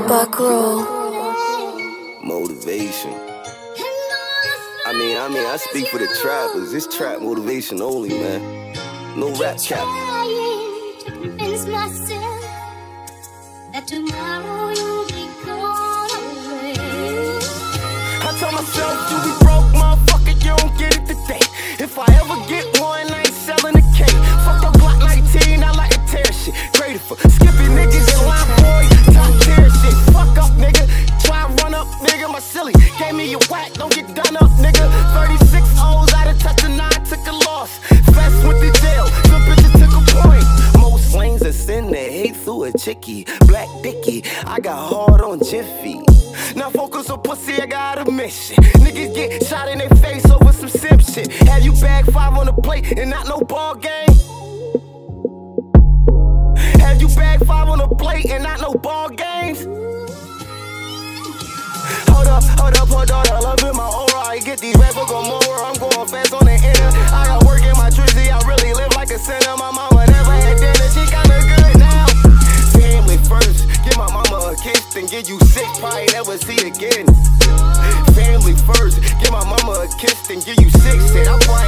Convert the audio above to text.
Buck roll. Motivation. I speak for the trappers. This trap motivation only, man. No rap cap. To convince myself that tomorrow you'll be gone away. I tell myself, you be broke, motherfucker, you don't get it today. If I ever get one, I ain't selling a cake. Fuck the Glock 19, I like to tear shit. Greater for skippy niggas and line boy, top tier shit. Fuck up, nigga. Try and run up, nigga, my silly. Gave me a whack, don't get done up, nigga. 36 O's out of touch, and I took a loss. Fast went to jail, some bitches took a point. Most lanes are sin that hate through a chickie. Black Dickie, I got hard on Jiffy. Now focus on pussy, I got a mission. Niggas get shot in their face over some simp shit. Have you bag 5 on the plate and not no ball game? Have you bag 5 on the plate and not no ball games? Hold up, I love in my aura. I get these rappers go more. I'm going fast on the inner. I got work in my drizzy, I really live like a sinner. My mama never had dinner, she kinda good now. Family first, give my mama a kiss, then give you 6, probably never see again. Family first, give my mama a kiss, then give you 6, said I probably